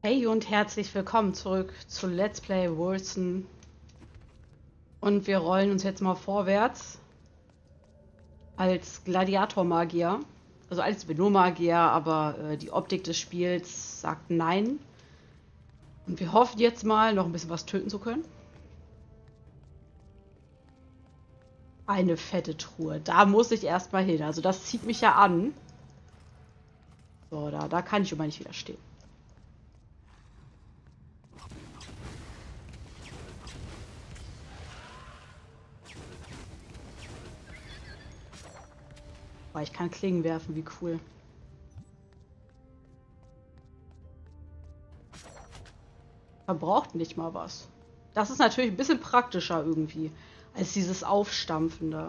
Hey und herzlich willkommen zurück zu Let's Play Warzone. Und wir rollen uns jetzt mal vorwärts als Gladiator-Magier. Also als Venom-Magier, aber die Optik des Spiels sagt nein. Und wir hoffen jetzt mal, noch ein bisschen was töten zu können. Eine fette Truhe. Da muss ich erstmal hin. Also das zieht mich ja an. So, da kann ich immer nicht widerstehen. Oh, ich kann Klingen werfen, wie cool. Verbraucht nicht mal was. Das ist natürlich ein bisschen praktischer irgendwie, als dieses Aufstampfen da.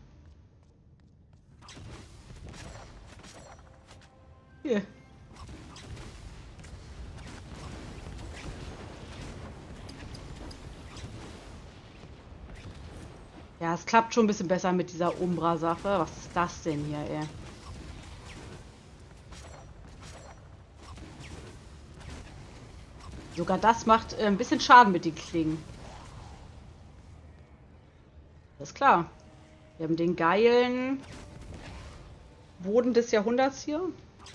Hier. Ja, es klappt schon ein bisschen besser mit dieser Umbra-Sache. Was ist das denn hier, ey? Sogar das macht ein bisschen Schaden mit den Klingen. Alles klar. Wir haben den geilen Boden des Jahrhunderts hier.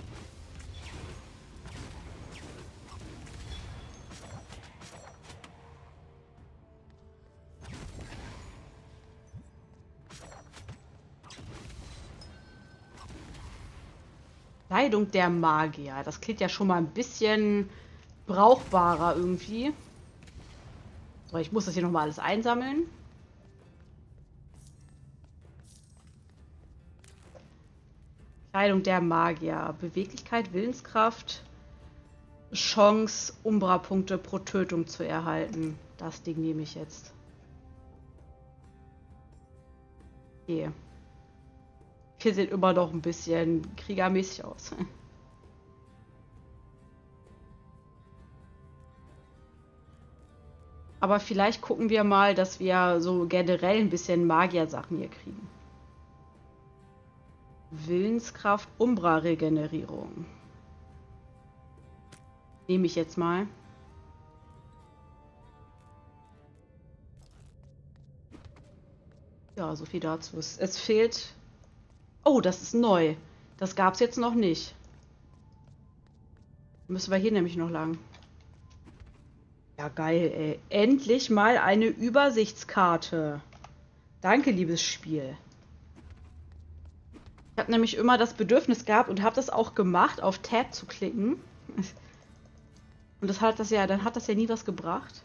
Kleidung der Magier. Das klingt ja schon mal ein bisschen brauchbarer irgendwie. So, ich muss das hier nochmal alles einsammeln. Kleidung der Magier. Beweglichkeit, Willenskraft, Chance, Umbra-Punkte pro Tötung zu erhalten. Das Ding nehme ich jetzt. Okay. Hier sieht immer noch ein bisschen kriegermäßig aus. Aber vielleicht gucken wir mal, dass wir so generell ein bisschen Magier-Sachen hier kriegen. Willenskraft, Umbra-Regenerierung. Nehme ich jetzt mal. Ja, so viel dazu. Es fehlt... Oh, das ist neu. Das gab es jetzt noch nicht. Müssen wir hier nämlich noch lang. Ja, geil, ey. Endlich mal eine Übersichtskarte. Danke, liebes Spiel. Ich habe nämlich immer das Bedürfnis gehabt und habe das auch gemacht, auf Tab zu klicken. Und dann hat das ja nie was gebracht.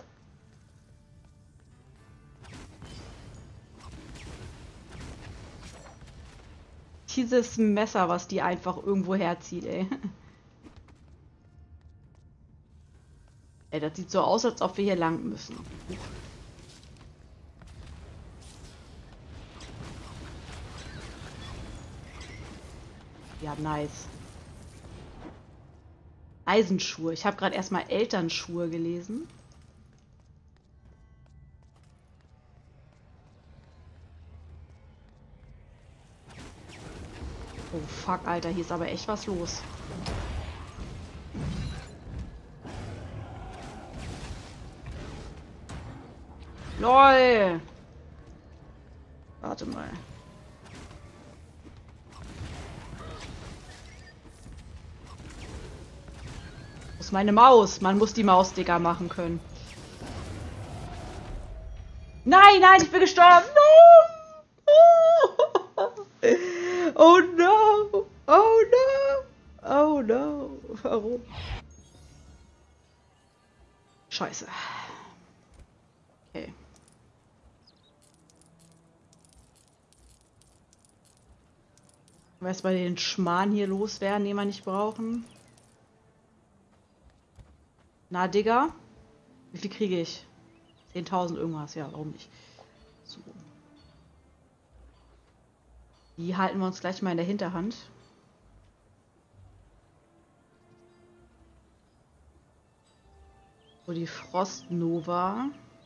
Dieses Messer, was die einfach irgendwo herzieht, ey. Ey, das sieht so aus, als ob wir hier lang müssen. Ja, nice. Eisenschuhe. Ich habe gerade erstmal Elternschuhe gelesen. Oh fuck, Alter, hier ist aber echt was los. LOL! Warte mal. Wo ist meine Maus? Man muss die Maus dicker machen können. Nein, nein, ich bin gestorben! No! Oh no! Oh no! Oh no! Warum? Scheiße. Okay. Erstmal den Schmarrn hier loswerden, den wir nicht brauchen. Na, Digga. Wie viel kriege ich? 10.000 irgendwas. Ja, warum nicht? So. Die halten wir uns gleich mal in der Hinterhand. So, die Frostnova.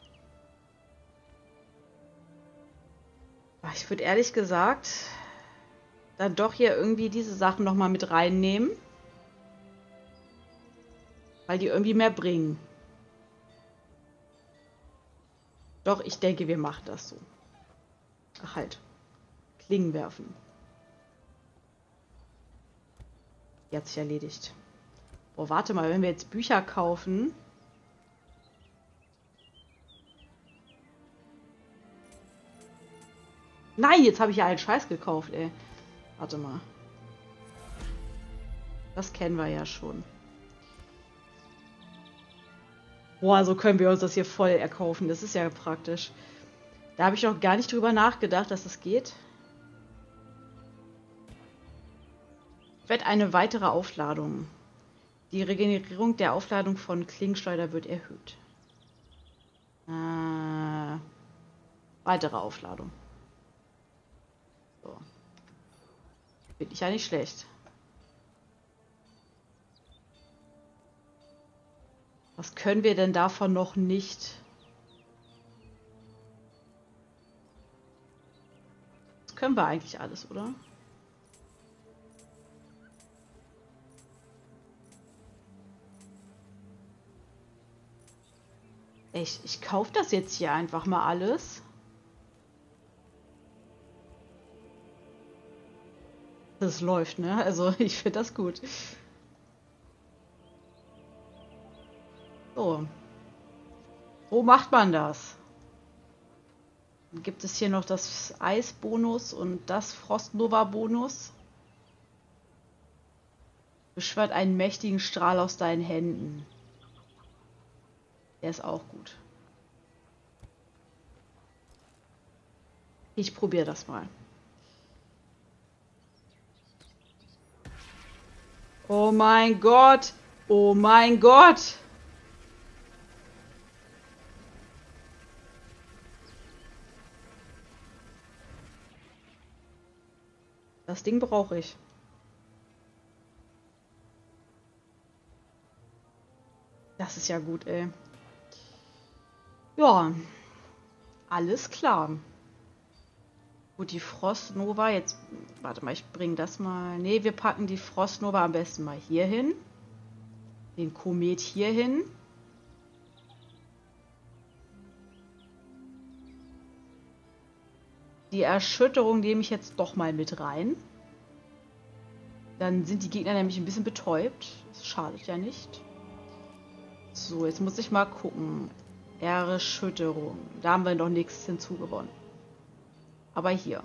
Ich würde ehrlich gesagt dann doch hier irgendwie diese Sachen noch mal mit reinnehmen. Weil die irgendwie mehr bringen. Doch, ich denke, wir machen das so. Ach halt. Klingen werfen. Die hat sich erledigt. Boah, warte mal, wenn wir jetzt Bücher kaufen. Nein, jetzt habe ich ja einen Scheiß gekauft, ey. Warte mal. Das kennen wir ja schon. Boah, so können wir uns das hier voll erkaufen. Das ist ja praktisch. Da habe ich noch gar nicht drüber nachgedacht, dass das geht. Wird eine weitere Aufladung. Die Regenerierung der Aufladung von Klingenschleuder wird erhöht. Weitere Aufladung. So. Finde ich ja nicht schlecht. Was können wir denn davon noch nicht? Das können wir eigentlich alles, oder? Ich kaufe das jetzt hier einfach mal alles. Das läuft, ne? Also ich finde das gut. So. Wo macht man das? Dann gibt es hier noch das Eisbonus und das Frostnova-Bonus. Beschwört einen mächtigen Strahl aus deinen Händen. Der ist auch gut. Ich probiere das mal. Oh mein Gott! Oh mein Gott! Das Ding brauche ich. Das ist ja gut, ey. Ja, alles klar. Gut, die Frostnova, jetzt, warte mal, ich bringe das mal. Ne, wir packen die Frostnova am besten mal hier hin. Den Komet hier hin. Die Erschütterung nehme ich jetzt doch mal mit rein. Dann sind die Gegner nämlich ein bisschen betäubt. Das schadet ja nicht. So, jetzt muss ich mal gucken. Erschütterung. Da haben wir noch nichts hinzugewonnen. Aber hier.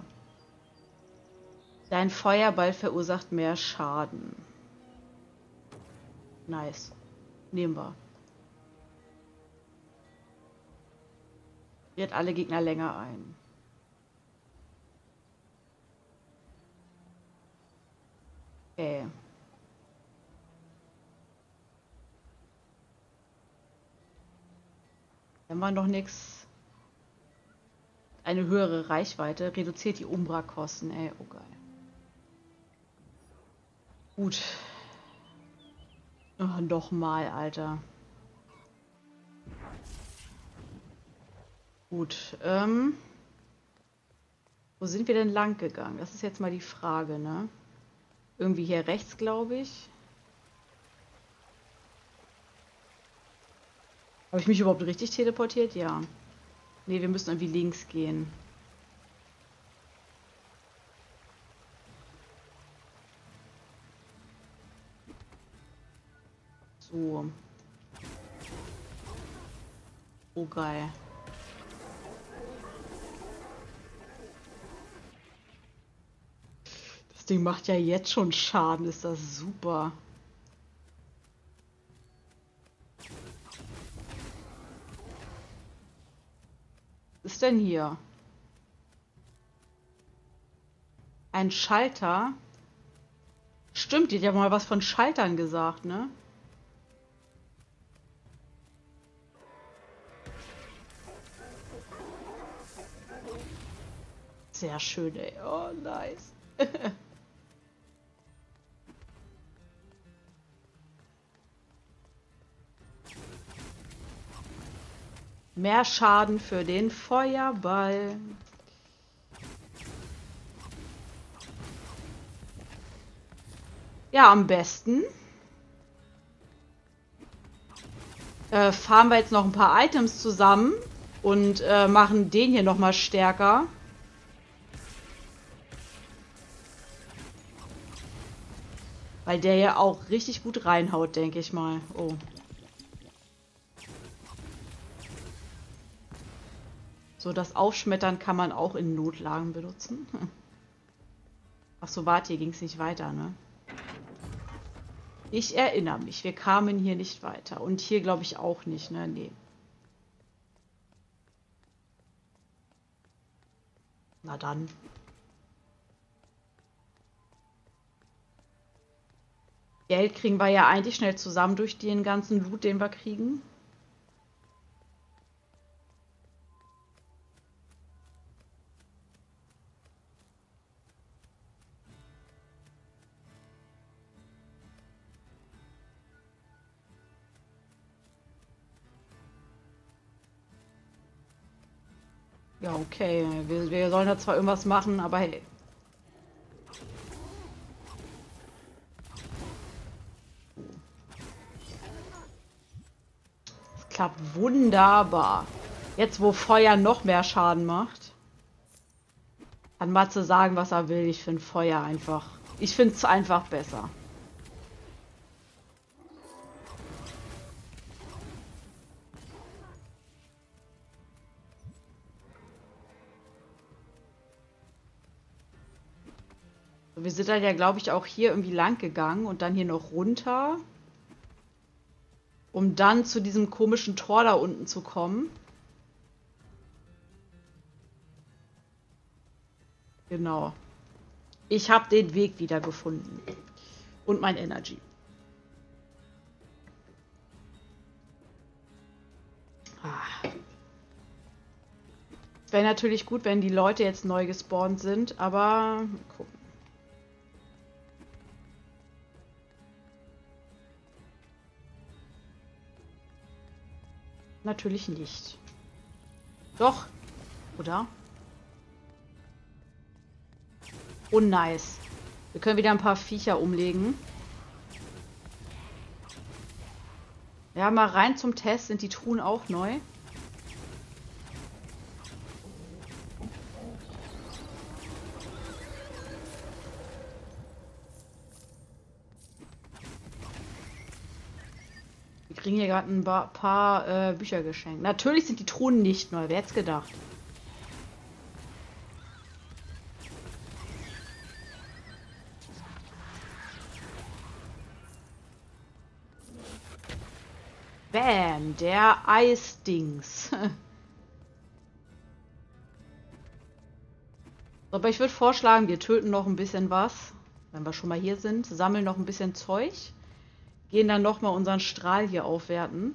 Dein Feuerball verursacht mehr Schaden. Nice. Nehmen wir. Friert alle Gegner länger ein. Okay. Wenn man noch nichts. Eine höhere Reichweite reduziert die Umbra-Kosten. Ey, oh geil. Gut. Oh, nochmal, Alter. Gut. Wo sind wir denn lang gegangen? Das ist jetzt mal die Frage, ne? Irgendwie hier rechts, glaube ich. Habe ich mich überhaupt richtig teleportiert? Ja. Ne, wir müssen irgendwie links gehen. So. Oh, geil. Das Ding macht ja jetzt schon Schaden. Ist das super. Was ist denn hier? Ein Schalter? Stimmt, die hat ja mal was von Schaltern gesagt, ne? Sehr schön, ey. Oh, nice. Mehr Schaden für den Feuerball. Ja, am besten. farmen wir jetzt noch ein paar Items zusammen und machen den hier nochmal stärker. Weil der ja auch richtig gut reinhaut, denke ich mal. Oh. So, das Aufschmettern kann man auch in Notlagen benutzen. Achso, warte, hier ging es nicht weiter, ne? Ich erinnere mich, wir kamen hier nicht weiter. Und hier glaube ich auch nicht, ne? Nee. Na dann. Geld kriegen wir ja eigentlich schnell zusammen durch den ganzen Loot, den wir kriegen. Ja, okay. Wir sollen da zwar irgendwas machen, aber hey. Es klappt wunderbar. Jetzt, wo Feuer noch mehr Schaden macht, kann Matze sagen, was er will. Ich finde Feuer einfach. Ich finde es einfach besser. Wir sind dann ja, glaube ich, auch hier irgendwie lang gegangen und dann hier noch runter, um dann zu diesem komischen Tor da unten zu kommen. Genau. Ich habe den Weg wieder gefunden. Und mein Energy. Es wäre natürlich gut, wenn die Leute jetzt neu gespawnt sind, aber gucken. Natürlich nicht. Doch. Oder? Oh, nice. Wir können wieder ein paar Viecher umlegen. Ja, mal rein zum Test. Sind die Truhen auch neu? Wir kriegen hier gerade ein paar Bücher geschenkt. Natürlich sind die Truhen nicht neu. Wer hätte es gedacht? Bam, der Eisdings. So, aber ich würde vorschlagen, wir töten noch ein bisschen was, wenn wir schon mal hier sind, sammeln noch ein bisschen Zeug, gehen dann noch mal unseren Strahl hier aufwerten.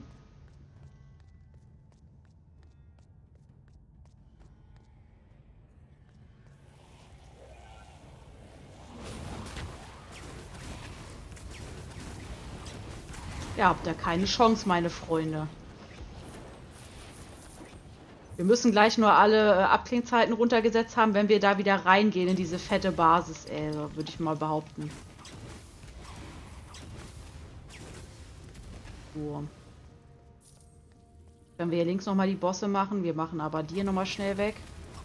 Ihr habt ja keine Chance, meine Freunde. Wir müssen gleich nur alle Abklingzeiten runtergesetzt haben, wenn wir da wieder reingehen in diese fette Basis, würde ich mal behaupten. So. Können wir hier links nochmal die Bosse machen. Wir machen aber die nochmal schnell weg.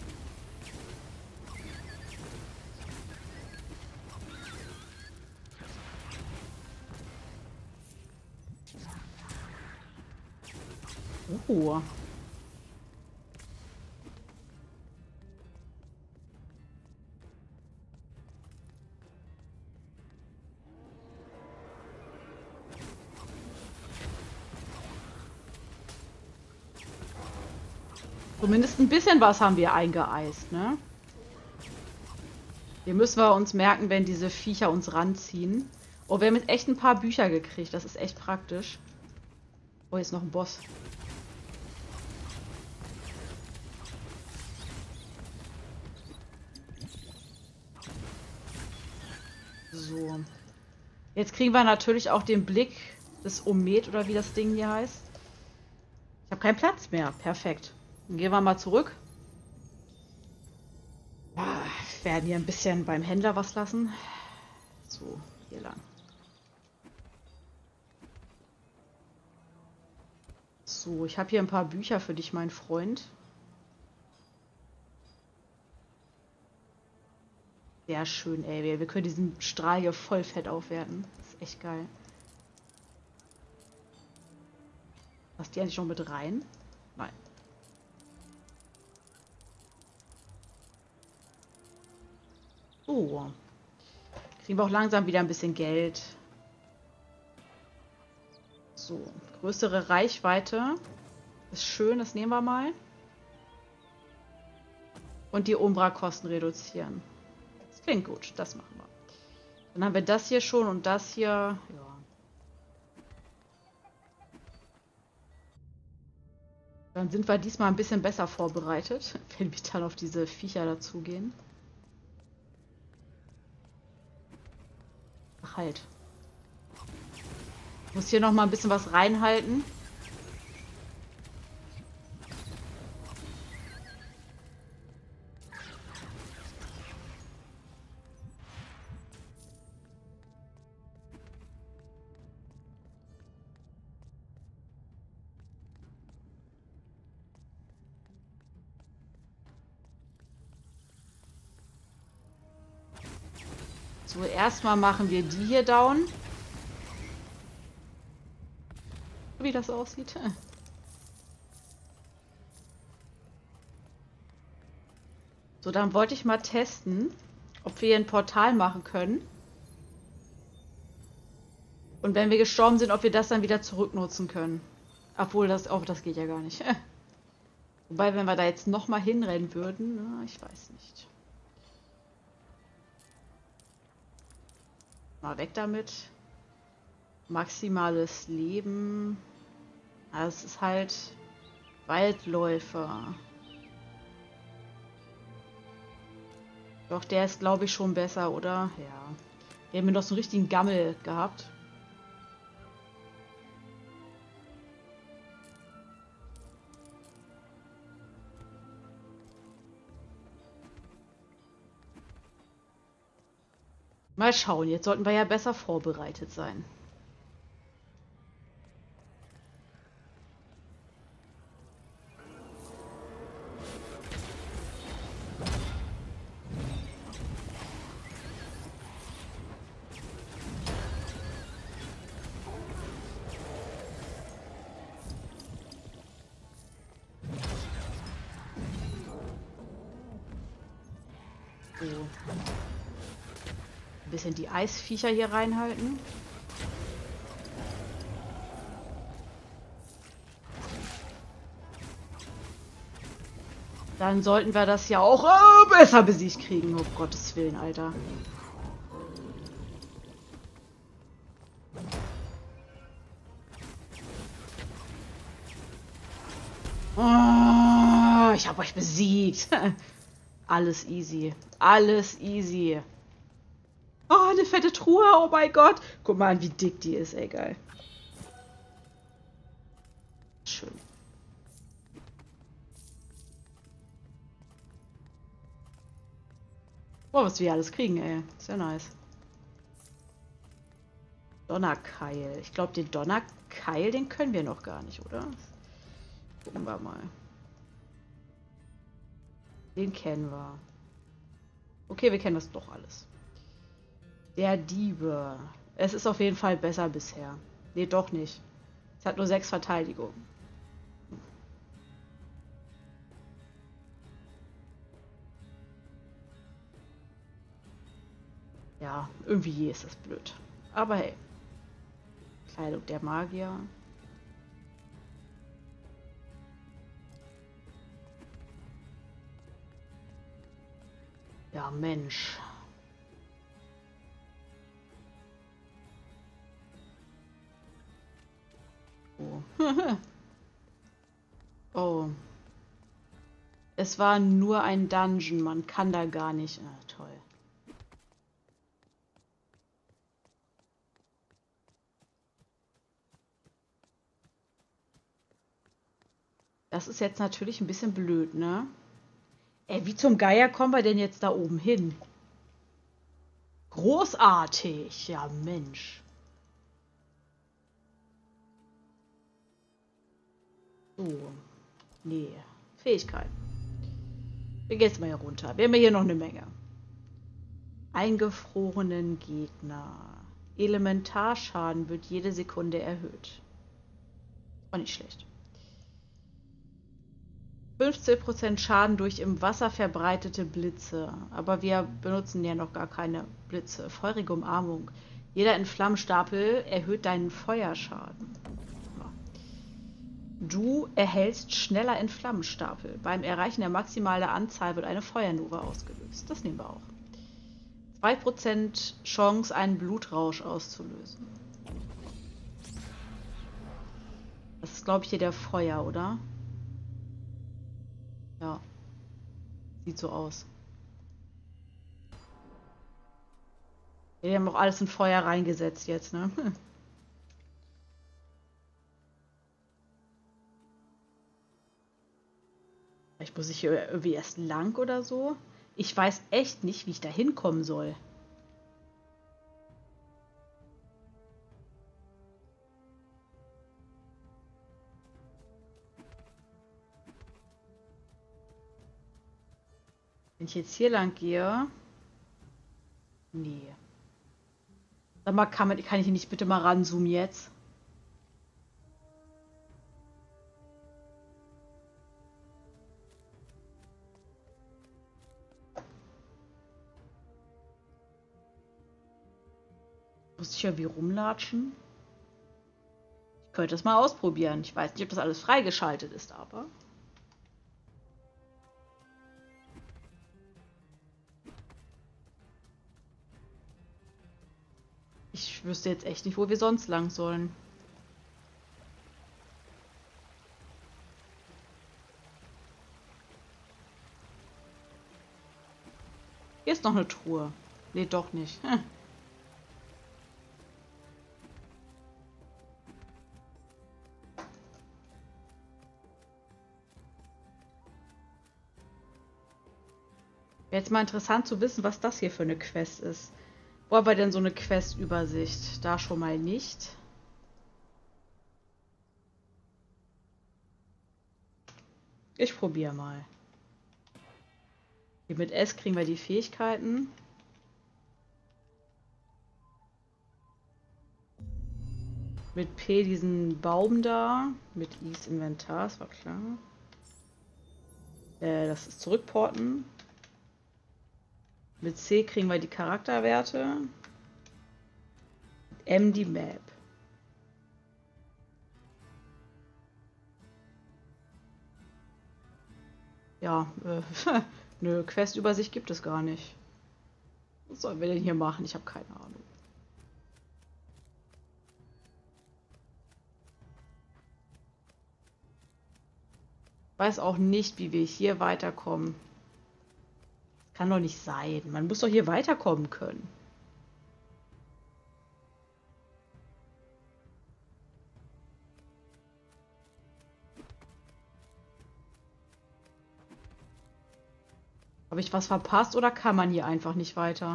Zumindest ein bisschen was haben wir eingeeist, ne? Hier müssen wir uns merken, wenn diese Viecher uns ranziehen. Oh, wir haben jetzt echt ein paar Bücher gekriegt. Das ist echt praktisch. Oh, hier ist noch ein Boss. So. Jetzt kriegen wir natürlich auch den Blick des Omet oder wie das Ding hier heißt. Ich habe keinen Platz mehr. Perfekt. Dann gehen wir mal zurück. Ja, wir werden hier ein bisschen beim Händler was lassen. So, hier lang. So, ich habe hier ein paar Bücher für dich, mein Freund. Sehr schön, ey. Wir können diesen Strahl hier voll fett aufwerten. Das ist echt geil. Passt die eigentlich noch mit rein? Nein. So. Kriegen wir auch langsam wieder ein bisschen Geld. So. Größere Reichweite. Ist schön, das nehmen wir mal. Und die Umbra-Kosten reduzieren. Das klingt gut, das machen wir. Dann haben wir das hier schon und das hier. Ja. Dann sind wir diesmal ein bisschen besser vorbereitet, wenn wir dann auf diese Viecher dazugehen. Ach halt. Ich muss hier noch mal ein bisschen was reinhalten. So, erstmal machen wir die hier down. Wie das aussieht. So, dann wollte ich mal testen, ob wir hier ein Portal machen können. Und wenn wir gestorben sind, ob wir das dann wieder zurücknutzen können. Obwohl, das geht ja gar nicht. Wobei, wenn wir da jetzt nochmal hinrennen würden, na, ich weiß nicht. Mal weg damit. Maximales Leben. Das ist halt Waldläufer. Doch, der ist, glaube ich, schon besser, oder? Ja. Wir haben doch so einen richtigen Gammel gehabt. Mal schauen, jetzt sollten wir ja besser vorbereitet sein. So. Ein bisschen die Eisviecher hier reinhalten. Dann sollten wir das ja auch besser besiegt kriegen. Um Gottes Willen, Alter. Oh, ich habe euch besiegt. Alles easy. Alles easy. Oh, eine fette Truhe. Oh mein Gott. Guck mal an, wie dick die ist. Ey, geil. Schön. Boah, was wir alles kriegen, ey. Ist ja nice. Donnerkeil. Ich glaube, den Donnerkeil, den können wir noch gar nicht, oder? Gucken wir mal. Den kennen wir. Okay, wir kennen das doch alles. Der Diebe. Es ist auf jeden Fall besser bisher. Nee, doch nicht. Es hat nur 6 Verteidigung. Ja, irgendwie ist das blöd. Aber hey. Kleidung der Magier. Ja, Mensch. Oh. Oh. Es war nur ein Dungeon. Man kann da gar nicht. Ah, toll. Das ist jetzt natürlich ein bisschen blöd, ne? Ey, wie zum Geier kommen wir denn jetzt da oben hin? Großartig. Ja, Mensch. So. Nee. Fähigkeiten. Wir gehen jetzt mal hier runter. Wir haben ja hier noch eine Menge. Eingefrorenen Gegner. Elementarschaden wird jede Sekunde erhöht. Auch nicht schlecht. 15% Schaden durch im Wasser verbreitete Blitze. Aber wir benutzen ja noch gar keine Blitze. Feurige Umarmung. Jeder Entflammenstapel erhöht deinen Feuerschaden. Du erhältst schneller Entflammenstapel. Beim Erreichen der maximalen Anzahl wird eine Feuernova ausgelöst. Das nehmen wir auch. 2% Chance, einen Blutrausch auszulösen. Das ist, glaube ich, hier der Feuer, oder? Ja. Sieht so aus. Wir haben auch alles in Feuer reingesetzt jetzt, ne? Vielleicht muss ich hier irgendwie erst lang oder so. Ich weiß echt nicht, wie ich da hinkommen soll. Wenn ich jetzt hier lang gehe... Nee. Sag mal, kann ich hier nicht bitte mal ranzoomen jetzt? Muss ich irgendwie rumlatschen? Ich könnte es mal ausprobieren. Ich weiß nicht, ob das alles freigeschaltet ist, aber... Ich wüsste jetzt echt nicht, wo wir sonst lang sollen. Hier ist noch eine Truhe. Nee, doch nicht. Hm. Wäre jetzt mal interessant zu wissen, was das hier für eine Quest ist. Wo haben wir denn so eine Quest-Übersicht? Da schon mal nicht. Ich probiere mal. Hier mit S kriegen wir die Fähigkeiten. Mit P diesen Baum da. Mit I das Inventar, das war klar. Das ist zurückporten. Mit C kriegen wir die Charakterwerte. Mit M die Map. Ja, nö, Quest-Übersicht gibt es gar nicht. Was sollen wir denn hier machen? Ich habe keine Ahnung. Weiß auch nicht, wie wir hier weiterkommen. Kann doch nicht sein. Man muss doch hier weiterkommen können. Habe ich was verpasst oder kann man hier einfach nicht weiter?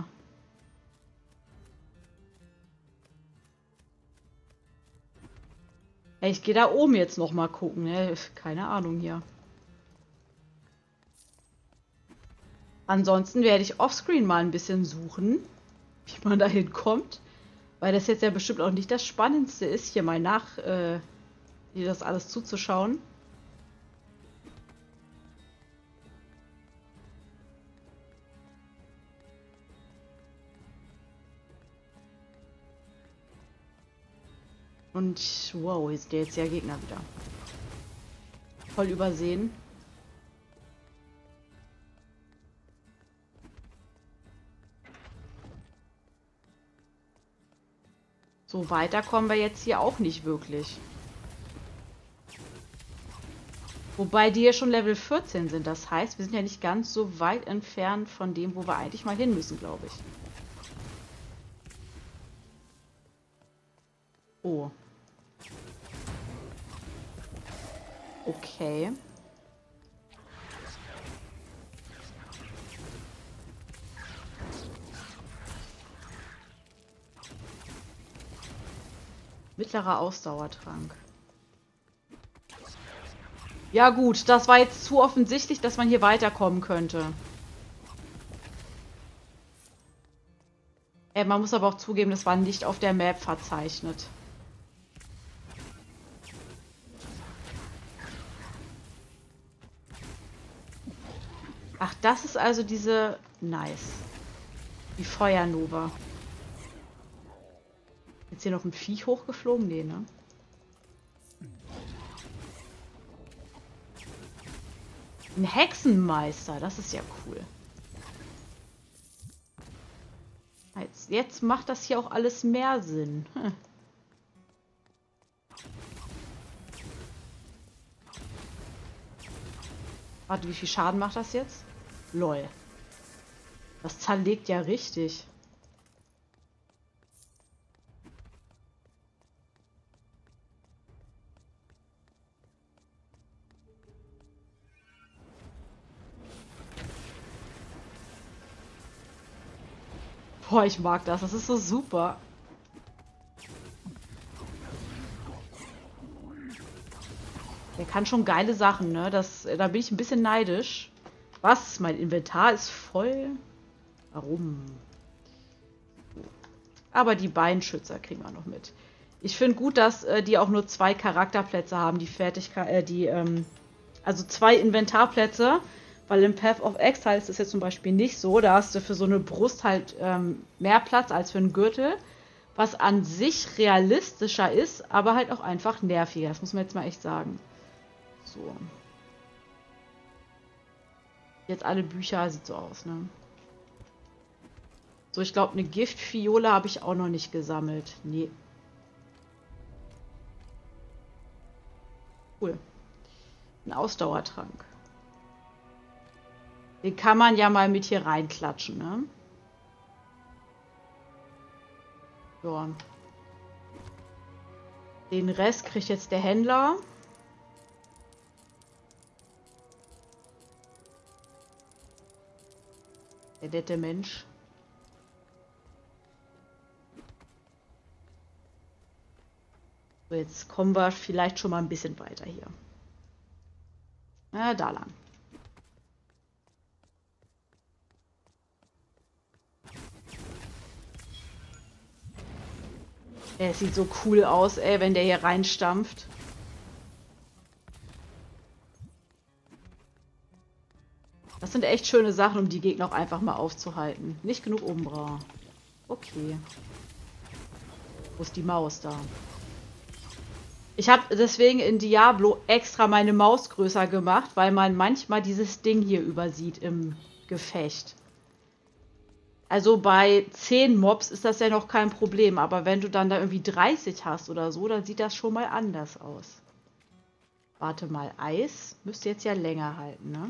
Ey, ich gehe da oben jetzt noch mal gucken. Ne? Keine Ahnung hier. Ansonsten werde ich offscreen mal ein bisschen suchen, wie man da hinkommt. Weil das jetzt ja bestimmt auch nicht das Spannendste ist, hier mal hier das alles zuzuschauen. Und wow, hier sind ja jetzt ja Gegner wieder. Voll übersehen. So weiter kommen wir jetzt hier auch nicht wirklich. Wobei die hier schon Level 14 sind. Das heißt, wir sind ja nicht ganz so weit entfernt von dem, wo wir eigentlich mal hin müssen, glaube ich. Oh. Okay. Mittlerer Ausdauertrank. Ja gut, das war jetzt zu offensichtlich, dass man hier weiterkommen könnte. Man muss aber auch zugeben, das war nicht auf der Map verzeichnet. Ach, das ist also diese... Nice. Die Feuernova. Jetzt hier noch ein Viech hochgeflogen? Nee, ne? Ein Hexenmeister, das ist ja cool. Jetzt macht das hier auch alles mehr Sinn. Hm. Warte, wie viel Schaden macht das jetzt? Lol. Das zerlegt ja richtig. Boah, ich mag das. Das ist so super. Der kann schon geile Sachen, ne? Da bin ich ein bisschen neidisch. Was? Mein Inventar ist voll? Warum? Aber die Beinschützer kriegen wir noch mit. Ich finde gut, dass die auch nur 2 Charakterplätze haben, die Fertigkeit, also 2 Inventarplätze, weil im Path of Exile ist es jetzt zum Beispiel nicht so. Da hast du für so eine Brust halt mehr Platz als für einen Gürtel, was an sich realistischer ist, aber halt auch einfach nerviger. Das muss man jetzt mal echt sagen. So. Jetzt alle Bücher, sieht so aus, ne? So, ich glaube, eine Giftfiole habe ich auch noch nicht gesammelt. Nee. Cool. Ein Ausdauertrank. Den kann man ja mal mit hier reinklatschen, ne? Ja. Den Rest kriegt jetzt der Händler. Der nette Mensch. So, jetzt kommen wir vielleicht schon mal ein bisschen weiter hier. Da lang. Es sieht so cool aus, ey, wenn der hier reinstampft. Das sind echt schöne Sachen, um die Gegner auch einfach mal aufzuhalten. Nicht genug Umbra. Okay. Wo ist die Maus da? Ich habe deswegen in Diablo extra meine Maus größer gemacht, weil man manchmal dieses Ding hier übersieht im Gefecht. Also bei 10 Mobs ist das ja noch kein Problem, aber wenn du dann da irgendwie 30 hast oder so, dann sieht das schon mal anders aus. Warte mal, Eis müsste jetzt ja länger halten, ne?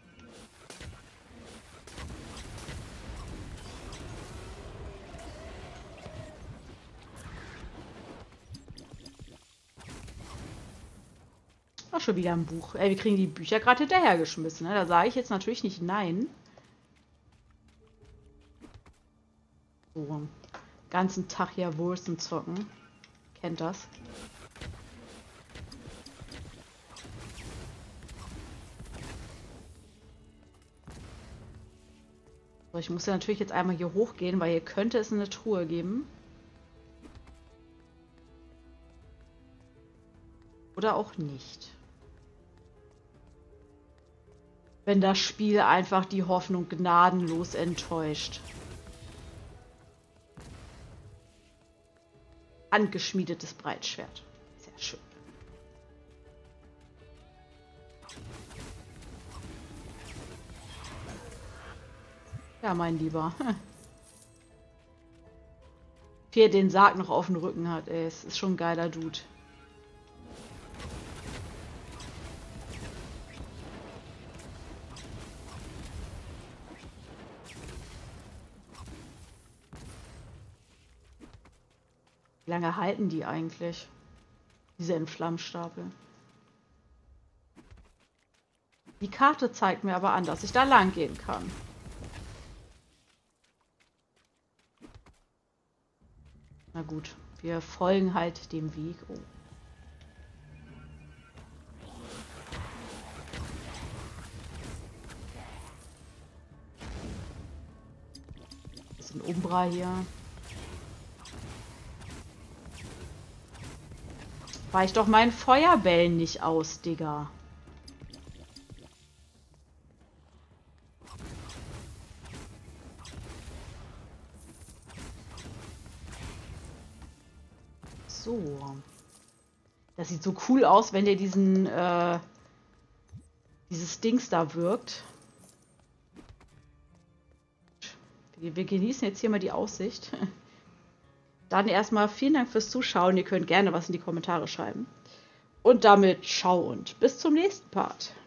Ach, schon wieder ein Buch. Ey, wir kriegen die Bücher gerade hinterhergeschmissen, ne? Da sage ich jetzt natürlich nicht nein. So, ganzen Tag hier Wursten zocken. Kennt das. So, ich muss ja natürlich jetzt einmal hier hochgehen, weil hier könnte es eine Truhe geben. Oder auch nicht. Wenn das Spiel einfach die Hoffnung gnadenlos enttäuscht. Handgeschmiedetes Breitschwert. Sehr schön. Ja, mein Lieber. Wie er den Sarg noch auf dem Rücken hat, ey. Es ist schon ein geiler Dude. Wie lange halten die eigentlich? Diese Entflammstapel. Die Karte zeigt mir aber an, dass ich da lang gehen kann. Na gut, wir folgen halt dem Weg. Oh. ein Umbra hier. Weich doch meinen Feuerbällen nicht aus, Digga. So. Das sieht so cool aus, wenn der dieses Dings da wirkt. Wir genießen jetzt hier mal die Aussicht. Dann erstmal vielen Dank fürs Zuschauen. Ihr könnt gerne was in die Kommentare schreiben. Und damit ciao und bis zum nächsten Part.